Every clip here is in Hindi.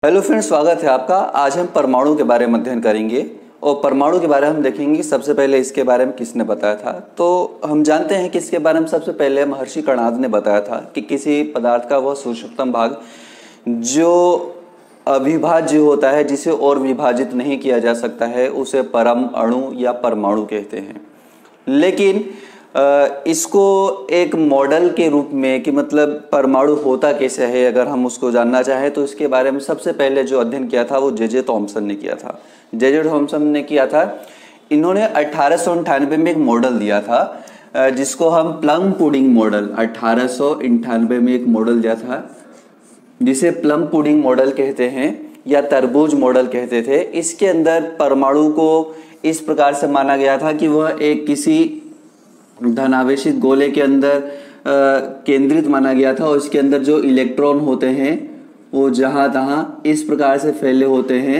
हेलो फ्रेंड्स, स्वागत है आपका। आज हम परमाणु के बारे में अध्ययन करेंगे और परमाणु के बारे में हम देखेंगे सबसे पहले इसके बारे में किसने बताया था। तो हम जानते हैं कि इसके बारे में सबसे पहले महर्षि कणाद ने बताया था कि किसी पदार्थ का वह सूक्ष्मतम भाग जो अविभाज्य होता है, जिसे और विभाजित नहीं किया जा सकता है, उसे परम अणु या परमाणु कहते हैं। लेकिन इसको एक मॉडल के रूप में कि मतलब परमाणु होता कैसे है, अगर हम उसको जानना चाहें तो इसके बारे में सबसे पहले जो अध्ययन किया था वो जे थॉमसन ने किया था। जे थॉमसन ने किया था, इन्होंने 1898 में एक मॉडल दिया था जिसको हम प्लम पुडिंग मॉडल, 1898 में एक मॉडल दिया था जिसे प्लम पुडिंग मॉडल कहते हैं या तरबूज मॉडल कहते थे। इसके अंदर परमाणु को इस प्रकार से माना गया था कि वह एक किसी धनावेशित गोले के अंदर केंद्रित माना गया था और इसके अंदर जो इलेक्ट्रॉन होते हैं वो जहाँ तहाँ इस प्रकार से फैले होते हैं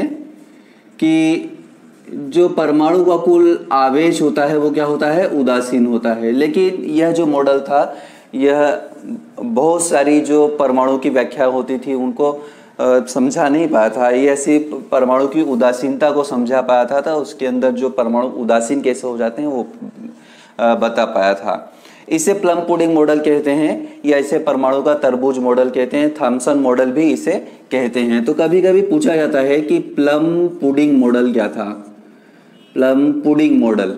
कि जो परमाणु का कुल आवेश होता है वो क्या होता है, उदासीन होता है। लेकिन यह जो मॉडल था, यह बहुत सारी जो परमाणु की व्याख्या होती थी उनको समझा नहीं पाया था। ये ऐसी परमाणु की उदासीनता को समझा पाया था, उसके अंदर जो परमाणु उदासीन कैसे हो जाते हैं वो बता पाया था। इसे प्लम पुडिंग मॉडल कहते हैं या इसे परमाणु का तरबूज मॉडल कहते हैं, थॉमसन मॉडल भी इसे कहते हैं। तो कभी कभी पूछा जाता है कि प्लम पुडिंग मॉडल क्या था, प्लम पुडिंग मॉडल।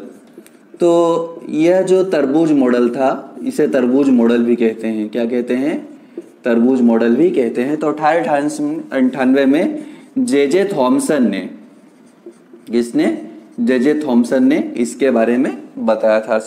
तो यह जो तरबूज मॉडल था, इसे तरबूज मॉडल भी कहते हैं। क्या कहते हैं? तरबूज मॉडल भी कहते हैं। तो 1898 में जे थॉमसन ने, किसने? जे थॉमसन ने इसके बारे में बताया था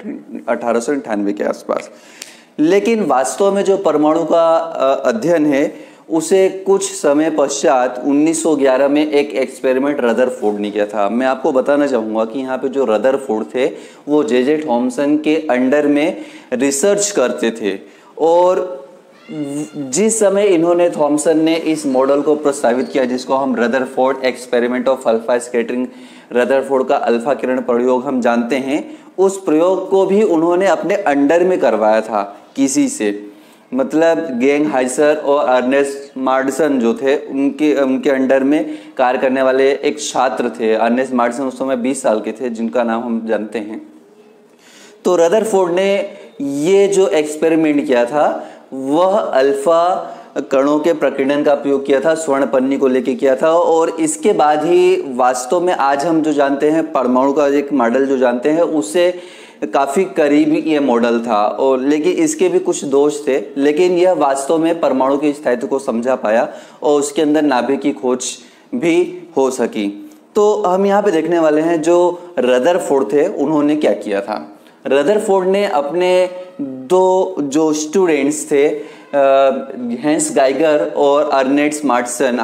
1898 के आसपास। लेकिन वास्तव में जो परमाणु का अध्ययन है उसे कुछ समय पश्चात 1911 में एक एक्सपेरिमेंट रदरफोर्ड ने किया था। मैं आपको बताना चाहूँगा कि यहाँ पे जो रदरफोर्ड थे वो जे थॉमसन के अंडर में रिसर्च करते थे और जिस समय इन्होंने, थॉमसन ने इस मॉडल को प्रस्तावित किया जिसको हम Rutherford experiment of alpha scattering, Rutherford का अल्फा किरण प्रयोग हम जानते हैं, उस प्रयोग को भी उन्होंने अपने अंडर में करवाया था किसी से। मतलब गेंगहाइसर और अर्नेस्ट मार्डसन जो थे उनके अंडर में कार्य करने वाले एक छात्र थे। अर्नेस्ट मार्डसन उस समय 20 साल के थे, जिनका नाम हम जानते हैं। तो रदरफोर्ड ने ये जो एक्सपेरिमेंट किया था वह अल्फा कणों के प्रकीर्णन का प्रयोग किया था, स्वर्ण पन्नी को लेके किया था। और इसके बाद ही वास्तव में आज हम जो जानते हैं परमाणु का एक मॉडल जो जानते हैं उससे काफ़ी करीब ये मॉडल था। और लेकिन इसके भी कुछ दोष थे, लेकिन यह वास्तव में परमाणु के स्थायित्व को समझा पाया और उसके अंदर नाभिक की खोज भी हो सकी। तो हम यहाँ पे देखने वाले हैं जो रदरफोर्ड थे उन्होंने क्या किया था। रदरफोर्ड ने अपने दो जो स्टूडेंट्स थे, हेंस गाइगर और अर्नेस्ट मार्डसन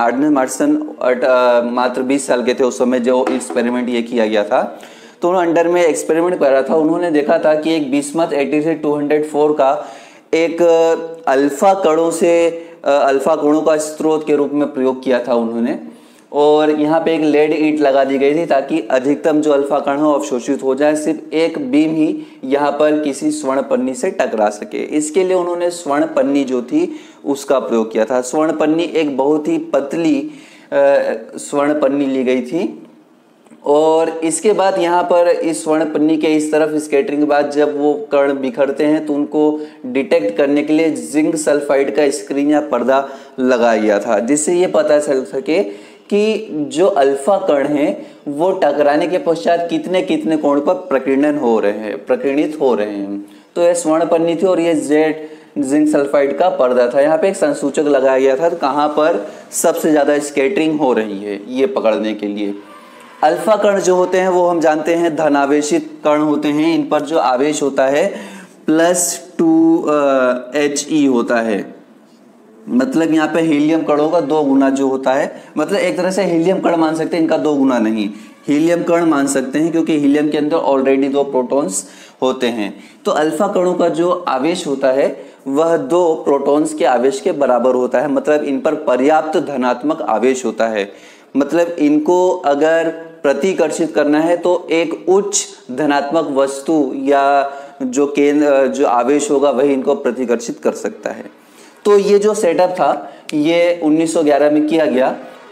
मात्र 20 साल के थे उस समय जो एक्सपेरिमेंट ये किया गया था। तो उन्होंने अंडर में एक्सपेरिमेंट करा था। उन्होंने देखा था कि एक बिस्मथ 83-204 का एक अल्फा कणों का स्रोत के रूप में प्रयोग किया था उन्होंने। और यहाँ पे एक लेड ईंट लगा दी गई थी ताकि अधिकतम जो अल्फा कण हो अवशोषित हो जाए, सिर्फ एक बीम ही यहाँ पर किसी स्वर्ण पन्नी से टकरा सके। इसके लिए उन्होंने स्वर्ण पन्नी जो थी उसका प्रयोग किया था। स्वर्ण पन्नी एक बहुत ही पतली स्वर्ण पन्नी ली गई थी और इसके बाद यहाँ पर इस स्वर्ण पन्नी के इस तरफ स्कैटरिंग के बाद जब वो कण बिखरते हैं तो उनको डिटेक्ट करने के लिए जिंक सल्फाइड का स्क्रीन या पर्दा लगाया गया था, जिससे ये पता चल सके कि जो अल्फा कण हैं वो टकराने के पश्चात कितने कितने कोण पर प्रकीर्णित हो रहे हैं। तो यह स्वर्ण पन्नी थी और ये जिंक सल्फाइड का पर्दा था। यहाँ पे एक संसूचक लगाया गया था कहाँ पर सबसे ज़्यादा स्कैटरिंग हो रही है ये पकड़ने के लिए। अल्फा कण जो होते हैं वो हम जानते हैं धनावेशित कण होते हैं। इन पर जो आवेश होता है +2 He होता है। मतलब यहाँ पे हीलियम कणों का 2 गुना जो होता है, मतलब एक तरह से हीलियम कण मान सकते हैं, इनका 2 गुना नहीं, हीलियम कण मान सकते हैं क्योंकि हीलियम के अंदर ऑलरेडी 2 प्रोटॉन्स होते हैं। तो अल्फा कणों का जो आवेश होता है वह 2 प्रोटॉन्स के आवेश के बराबर होता है। मतलब इन पर पर्याप्त धनात्मक आवेश होता है। मतलब इनको अगर प्रतिकर्षित करना है तो एक उच्च धनात्मक वस्तु या जो आवेश होगा वही इनको प्रतिकर्षित कर सकता है। तो ये जो सेटअप था ये 1911 में किया गया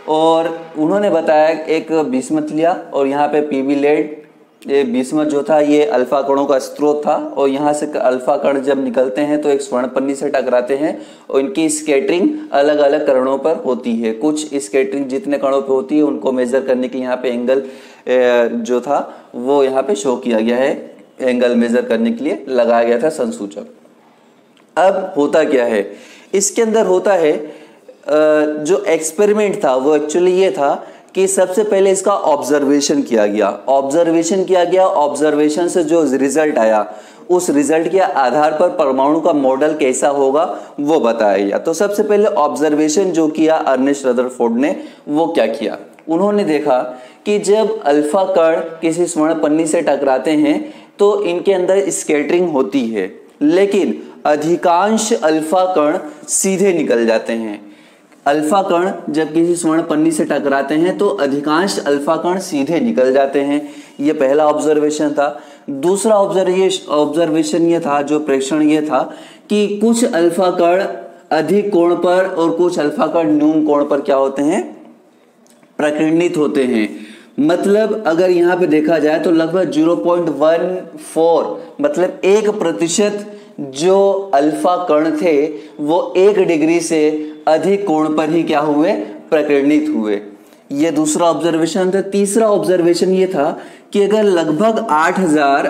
और उन्होंने बताया एक बिस्मथ लिया और यहाँ पे पीबी लेड। ये बिस्मथ जो था ये अल्फा कणों का स्रोत था और यहाँ से अल्फा कण जब निकलते हैं तो एक स्वर्ण पन्नी से टकराते हैं और इनकी स्कैटरिंग अलग अलग कणों पर होती है। कुछ स्कैटरिंग जितने कणों पे होती है उनको मेजर करने के यहाँ पे एंगल जो था वो यहाँ पे शो किया गया है, एंगल मेजर करने के लिए लगाया गया था संसूचक। अब होता क्या है इसके अंदर, होता है जो एक्सपेरिमेंट था वो एक्चुअली ये था कि सबसे पहले इसका ऑब्जर्वेशन किया गया। ऑब्जर्वेशन से जो रिजल्ट आया उस रिजल्ट के आधार पर परमाणु का मॉडल कैसा होगा वो बताया गया। तो सबसे पहले ऑब्जर्वेशन जो किया अर्नेस्ट रदरफोर्ड ने, वो क्या किया, उन्होंने देखा कि जब अल्फा कण किसी स्वर्ण पन्नी से टकराते हैं तो इनके अंदर स्कैटरिंग होती है, लेकिन अधिकांश अल्फा कण सीधे निकल जाते हैं। अल्फा कण जब किसी स्वर्ण पन्नी से टकराते हैं तो अधिकांश अल्फा कण सीधे निकल जाते हैं। ये पहला ऑब्जर्वेशन था। दूसरा ऑब्जर्वेशन ये था, जो प्रेक्षण ये था कि कुछ अल्फा कण अधिक कोण पर और कुछ अल्फा कण न्यून कोण पर क्या होते हैं, प्रकीर्णित होते हैं। मतलब अगर यहाँ पे देखा जाए तो लगभग 0.14 मतलब 1% जो अल्फा कण थे वो 1 डिग्री से अधिक कोण पर ही क्या हुए, प्रकीर्णित हुए। ये दूसरा ऑब्जर्वेशन था। तीसरा ऑब्जर्वेशन ये था कि अगर लगभग 8000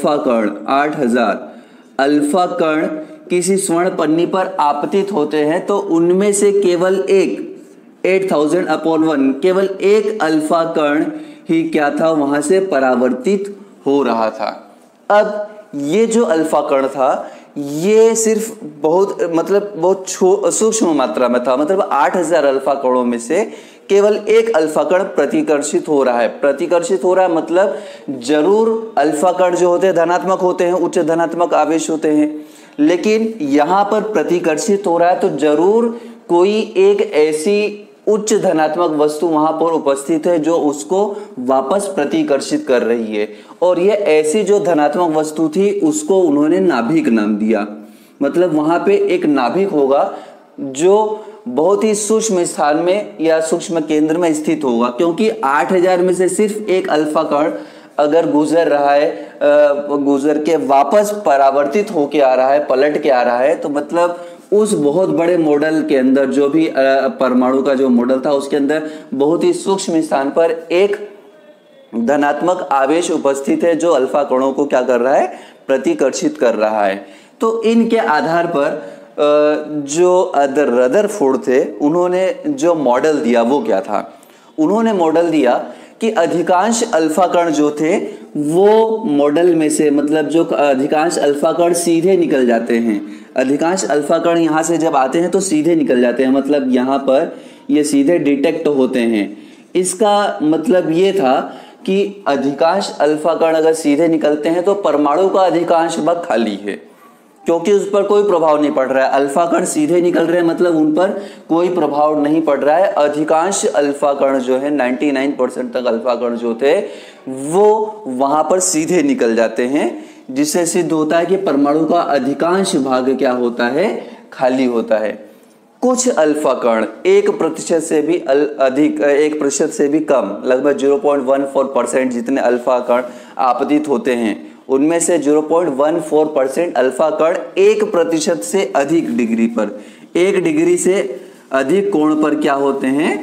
अल्फा कण किसी स्वर्ण पन्नी पर आपतित होते हैं तो उनमें से केवल 8000/1 केवल एक अल्फा कण ही क्या था, वहां से परावर्तित हो रहा था। अब ये जो अल्फा कण था ये सिर्फ बहुत सूक्ष्म मात्रा में था। मतलब 8000 अल्फा कणों में से केवल एक अल्फा कण प्रतिकर्षित हो रहा है। प्रतिकर्षित हो रहा है मतलब जरूर अल्फा कण जो होते हैं धनात्मक होते हैं, उच्च धनात्मक आवेश होते हैं, लेकिन यहाँ पर प्रतिकर्षित हो रहा है तो जरूर कोई एक ऐसी उच्च धनात्मक वस्तु वहां पर उपस्थित है जो उसको वापस प्रतिकर्षित कर रही है। और ये ऐसी जो धनात्मक वस्तु थी उसको उन्होंने नाभिक नाम दिया। मतलब वहां पे एक नाभिक होगा जो बहुत ही सूक्ष्म स्थान में या सूक्ष्म केंद्र में स्थित होगा, क्योंकि 8000 में से सिर्फ एक अल्फा कण अगर गुजर रहा है, गुजर के वापस परावर्तित होके आ रहा है, पलट के आ रहा है, तो मतलब उस बहुत बड़े मॉडल के अंदर जो भी परमाणु का जो मॉडल था उसके अंदर बहुत ही सूक्ष्म स्थान पर एक धनात्मक आवेश उपस्थित है जो अल्फा कणों को क्या कर रहा है, प्रतिकर्षित कर रहा है। तो इनके आधार पर जो रदरफोर्ड थे उन्होंने जो मॉडल दिया वो क्या था, उन्होंने मॉडल दिया कि अधिकांश अल्फा कण जो थे वो मॉडल में से, मतलब जो अधिकांश अल्फा कण सीधे निकल जाते हैं। अधिकांश अल्फा कण यहाँ से जब आते हैं तो सीधे निकल जाते हैं, मतलब यहाँ पर ये सीधे डिटेक्ट होते हैं। इसका मतलब ये था कि अधिकांश अल्फा कण अगर सीधे निकलते हैं तो परमाणु का अधिकांश भाग खाली है, क्योंकि उस पर कोई प्रभाव नहीं पड़ रहा है। अल्फा कण सीधे निकल रहे हैं मतलब उन पर कोई प्रभाव नहीं पड़ रहा है। अधिकांश अल्फा कण जो है 99% तक अल्फा कण जो थे वो वहां पर सीधे निकल जाते हैं, जिससे सिद्ध होता है कि परमाणु का अधिकांश भाग क्या होता है, खाली होता है। कुछ अल्फा कण 1% से भी अधिक, 1% से भी कम, लगभग 0.14% जितने अल्फा कण आपतित होते हैं उनमें से 0.14% अल्फा कण 1% से अधिक डिग्री पर, 1 डिग्री से अधिक कोण पर क्या होते हैं,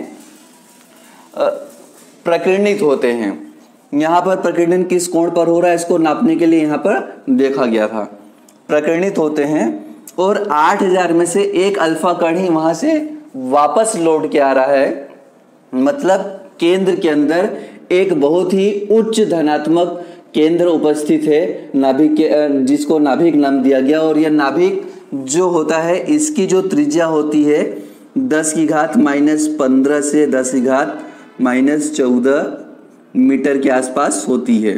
प्रकीर्णित होते हैं। यहाँ पर प्रकीर्णन किस कोण पर हो रहा है इसको नापने के लिए यहाँ पर देखा गया था। प्रकीर्णित होते हैं और 8000 में से एक अल्फा कण ही वहां से वापस लौट के आ रहा है। मतलब केंद्र के अंदर एक बहुत ही उच्च धनात्मक केंद्र उपस्थित है नाभिक के, जिसको नाभिक नाम दिया गया। और यह नाभिक जो होता है इसकी जो त्रिज्या होती है 10⁻⁻15 से 10⁻⁻14 मीटर के आसपास होती है।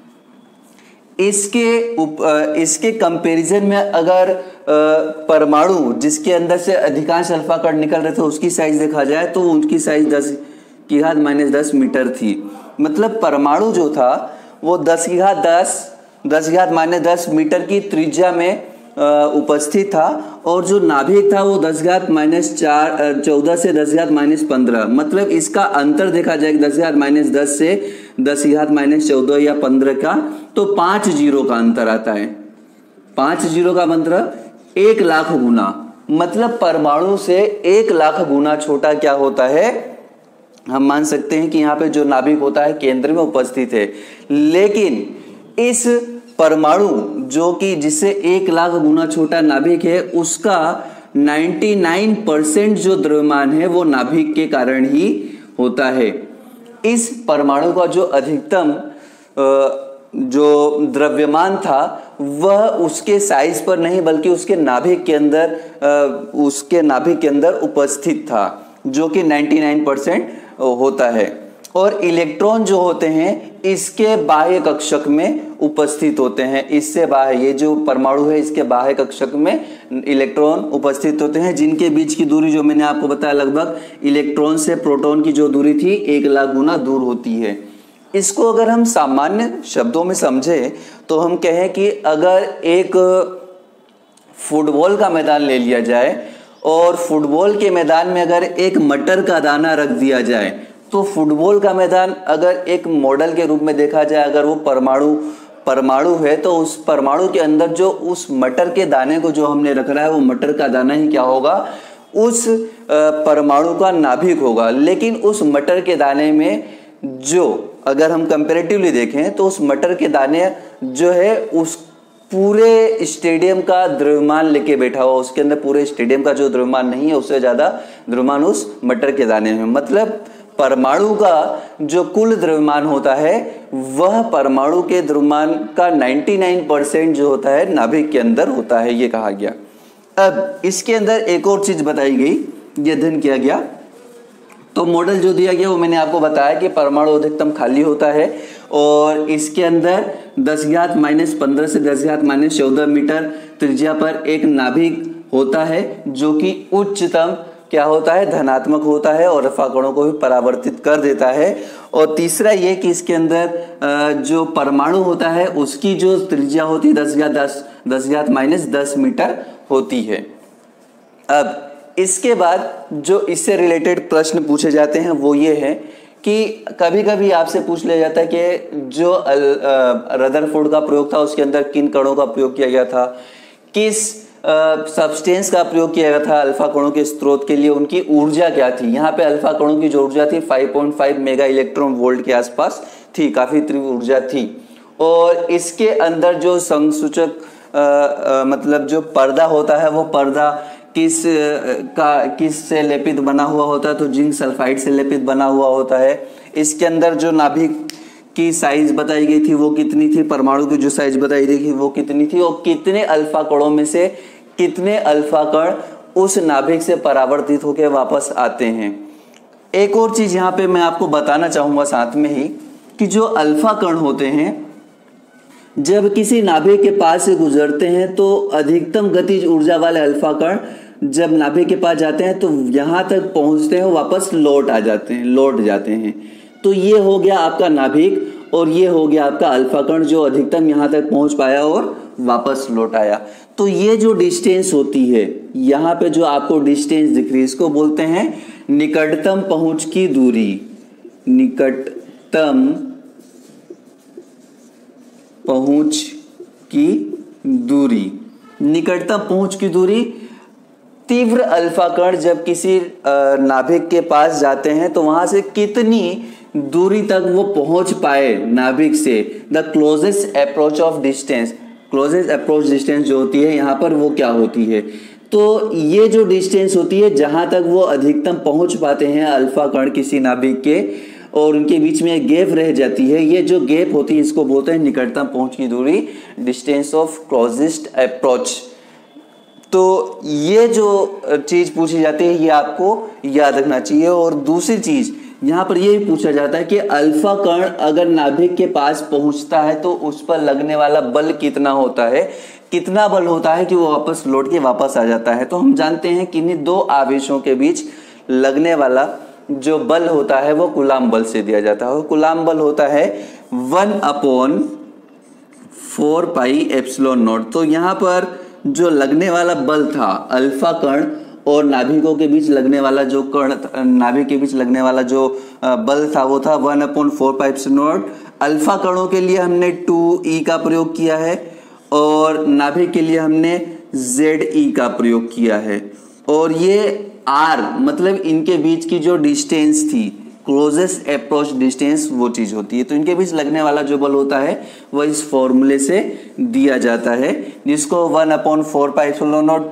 इसके कंपैरिजन में अगर परमाणु जिसके अंदर से अधिकांश अल्फा कण निकल रहे थे उसकी साइज देखा जाए तो उनकी साइज 10⁻10 मीटर थी। मतलब परमाणु जो था वो 10⁻10 मीटर की त्रिज्या में उपस्थित था और जो नाभिक था वो 10⁻⁻14 से 10⁻⁻15, मतलब इसका अंतर देखा जाए 10⁻10 से 10⁻14 या 15 का, तो 5 जीरो का अंतर आता है। 5 जीरो का मतलब 1 लाख गुना, मतलब परमाणु से 1 लाख गुना छोटा क्या होता है, हम मान सकते हैं कि यहाँ पे जो नाभिक होता है केंद्र में उपस्थित है। लेकिन इस परमाणु जो कि जिससे 1 लाख गुना छोटा नाभिक है, उसका 99% जो द्रव्यमान है वो नाभिक के कारण ही होता है। इस परमाणु का जो अधिकतम जो द्रव्यमान था वह उसके साइज पर नहीं बल्कि उसके नाभिक के अंदर उपस्थित था, जो कि 99% होता है। और इलेक्ट्रॉन जो होते हैं इसके बाह्य कक्षक में उपस्थित होते हैं। इससे बाह्य, ये जो परमाणु है इसके बाह्य कक्षक में इलेक्ट्रॉन उपस्थित होते हैं, जिनके बीच की दूरी जो मैंने आपको बताया लगभग इलेक्ट्रॉन से प्रोटॉन की जो दूरी थी 1 लाख गुना दूर होती है। इसको अगर हम सामान्य शब्दों में समझें तो हम कहें कि अगर एक फुटबॉल का मैदान ले लिया जाए और फुटबॉल के मैदान में अगर एक मटर का दाना रख दिया जाए, तो फुटबॉल का मैदान अगर एक मॉडल के रूप में देखा जाए, अगर वो परमाणु है तो उस परमाणु के अंदर जो उस मटर के दाने को जो हमने रख रहा है वो मटर का दाना ही क्या होगा, उस परमाणु का नाभिक होगा। लेकिन उस मटर के दाने में जो अगर हम कंपैरेटिवली देखें तो उस मटर के दाने जो है उस पूरे स्टेडियम का द्रव्यमान लेके बैठा हुआ, उसके अंदर पूरे स्टेडियम का जो द्रव्यमान नहीं है उससे ज्यादा द्रव्यमान उस मटर के दाने में। मतलब परमाणु का जो कुल द्रव्यमान होता है वह परमाणु के द्रव्यमान का 99% जो होता है नाभिक के अंदर होता है, ये कहा गया। अब इसके अंदर एक और चीज बताई गई, यह अध्ययन किया गया। तो मॉडल जो दिया गया वो मैंने आपको बताया कि परमाणु अधिकतम खाली होता है और इसके अंदर 10⁻⁻15 से 10⁻⁻14 मीटर त्रिज्या पर एक नाभिक होता है जो कि उच्चतम क्या होता है, धनात्मक होता है और अल्फा कणों को भी परावर्तित कर देता है। और तीसरा ये कि इसके अंदर जो परमाणु होता है उसकी जो त्रिज्या होती है 10⁻10 मीटर होती है। अब इसके बाद जो इससे रिलेटेड प्रश्न पूछे जाते हैं वो ये है कि कभी कभी आपसे पूछ लिया जाता है कि जो रदरफोर्ड का प्रयोग था उसके अंदर किन कणों का प्रयोग किया गया था, किस सब्सटेंस का प्रयोग किया गया था अल्फा कणों के स्रोत के लिए, उनकी ऊर्जा क्या थी। यहाँ पे अल्फा कणों की जो ऊर्जा थी 5.5 मेगा इलेक्ट्रॉन वोल्ट के आसपास थी, काफी तीव्र ऊर्जा थी। और इसके अंदर जो संसूचक मतलब जो पर्दा होता है वो पर्दा किस से लेपित बना हुआ होता है, तो जिंक सल्फाइड से लेपित बना हुआ होता है। इसके अंदर जो नाभिक की साइज बताई गई थी वो कितनी थी, परमाणु की जो साइज बताई गई थी वो कितनी थी, और कितने अल्फा कणों में से कितने अल्फा कण उस नाभिक से परावर्तित होकर वापस आते हैं। एक और चीज यहाँ पे मैं आपको बताना चाहूंगा साथ में ही कि जो अल्फा कण होते हैं जब किसी नाभिक के पास से गुजरते हैं तो अधिकतम गतिज ऊर्जा वाले अल्फा कण जब नाभिक के पास जाते हैं तो यहाँ तक पहुँचते हैं, वापस लौट जाते हैं। तो ये हो गया आपका नाभिक और ये हो गया आपका अल्फा कण जो अधिकतम यहाँ तक पहुँच पाया और वापस लौट आया। तो ये जो डिस्टेंस होती है, यहाँ पे जो आपको डिस्टेंस दिख रही है इसको बोलते हैं निकटतम पहुँच की दूरी। निकटतम पहुंच की दूरी, निकटतम पहुंच की दूरी। तीव्र अल्फा कण जब किसी नाभिक के पास जाते हैं तो वहां से कितनी दूरी तक वो पहुंच पाए नाभिक से, the closest approach of distance. Closest approach distance जो होती है यहाँ पर वो क्या होती है, तो ये जो डिस्टेंस होती है जहां तक वो अधिकतम पहुंच पाते हैं अल्फा कण किसी नाभिक के और उनके बीच में एक गैप रह जाती है, ये जो गैप होती है इसको बोलते हैं निकटतम पहुंच की दूरी, डिस्टेंस ऑफ क्लोजेस्ट अप्रोच। तो ये जो चीज पूछी जाती है ये आपको याद रखना चाहिए। और दूसरी चीज यहाँ पर ये भी पूछा जाता है कि अल्फा कण अगर नाभिक के पास पहुंचता है तो उस पर लगने वाला बल कितना होता है, कितना बल होता है कि वो वापस लौट के वापस आ जाता है। तो हम जानते हैं कि इन्हीं दो आवेशों के बीच लगने वाला जो बल होता है वो कूलाम बल से दिया जाता है। कूलाम बल होता है 1/4πε0। तो यहाँ पर जो लगने वाला बल था अल्फा कण और नाभिकों के बीच लगने वाला जो कण, नाभिक के बीच लगने वाला जो बल था वो था 1/4πε0। अल्फा कणों के लिए हमने 2e का प्रयोग किया है और नाभिक के लिए हमने ZE का प्रयोग किया है। और ये R मतलब इनके बीच की जो डिस्टेंस थी, क्लोजेस्ट अप्रोच डिस्टेंस, वो चीज होती है। तो इनके बीच लगने वाला जो बल होता है वह इस फॉर्मूले से दिया जाता है, जिसको 1/4πε0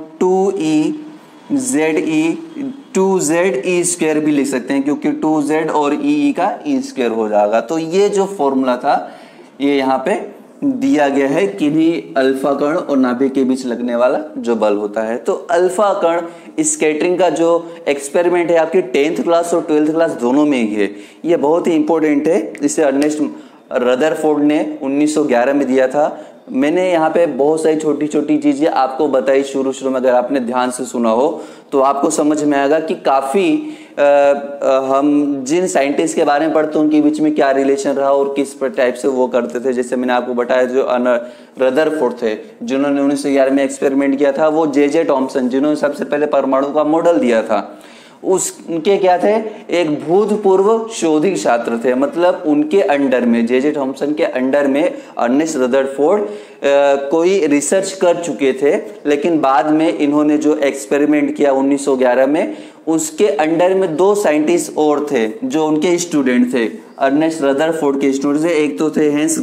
2ZE भी लिख सकते हैं, क्योंकि 2Z और E का E² हो जाएगा। तो ये जो फॉर्मूला था ये यहाँ पे दिया गया है किन्हीं अल्फा कण और नाभिक के बीच लगने वाला जो बल होता है। तो अल्फा कण स्कैटरिंग का जो एक्सपेरिमेंट है आपकी 10th क्लास और 12th क्लास दोनों में ही है, ये बहुत ही इंपॉर्टेंट है। इसे अर्नेस्ट रदरफोर्ड ने 1911 में दिया था। मैंने यहाँ पे बहुत सारी छोटी छोटी चीजें आपको बताई शुरू में, अगर आपने ध्यान से सुना हो तो आपको समझ में आएगा कि काफी हम जिन साइंटिस्ट के बारे में पढ़ते हैं उनके बीच में क्या रिलेशन रहा और किस टाइप से वो करते थे। जैसे मैंने आपको बताया जो रदरफोर्ड थे जिन्होंने 1911 में एक्सपेरिमेंट किया था, वो जे थॉमसन जिन्होंने सबसे पहले परमाणु का मॉडल दिया था, उनके क्या थे, एक भूतपूर्व शोधी छात्र थे। मतलब उनके अंडर में, जे थॉमसन के अंडर में अर्नेस्ट रदरफोर्ड कोई रिसर्च कर चुके थे, लेकिन बाद में इन्होंने जो एक्सपेरिमेंट किया 1911 में, उसके अंडर में 2 साइंटिस्ट और थे जो उनके स्टूडेंट थे, अर्नेस्ट रदरफोर्ड के स्टूडेंट थे। एक तो थे हेंस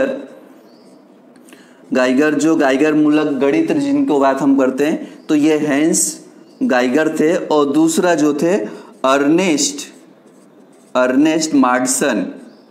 गाइगर जो गाइगर मूलक गणित जिनको बात हम करते हैं, तो ये हेंस गाइगर थे। और दूसरा जो थे अर्नेस्ट मार्डसन।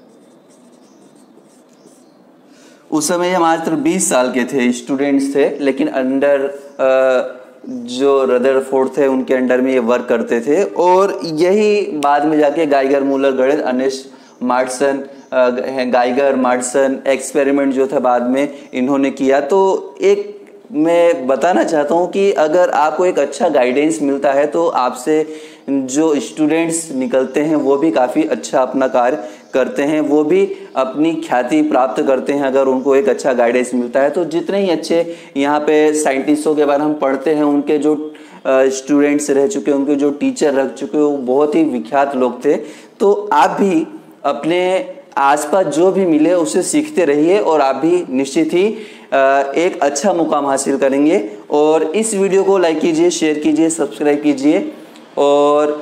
उस समय ये मात्र 20 साल के थे, स्टूडेंट्स थे, लेकिन अंडर जो रदरफोर्ड थे उनके अंडर में ये वर्क करते थे। और यही बाद में जाके गाइगर मूलर गणित, Ernest Marsden, Geiger Marsden experiment जो था बाद में इन्होंने किया। तो एक मैं बताना चाहता हूँ कि अगर आपको एक अच्छा गाइडेंस मिलता है तो आपसे जो स्टूडेंट्स निकलते हैं वो भी काफ़ी अच्छा अपना कार्य करते हैं, वो भी अपनी ख्याति प्राप्त करते हैं अगर उनको एक अच्छा गाइडेंस मिलता है। तो जितने ही अच्छे यहाँ पे साइंटिस्टों के बारे में हम पढ़ते हैं, उनके जो स्टूडेंट्स रह चुके हैं, उनके जो टीचर रह चुके हैं, वो बहुत ही विख्यात लोग थे। तो आप भी अपने आसपास जो भी मिले उससे सीखते रहिए और आप भी निश्चित ही एक अच्छा मुकाम हासिल करेंगे। और इस वीडियो को लाइक कीजिए, शेयर कीजिए, सब्सक्राइब कीजिए और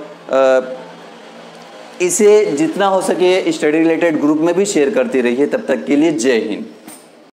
इसे जितना हो सके स्टडी रिलेटेड ग्रुप में भी शेयर करते रहिए। तब तक के लिए जय हिंद।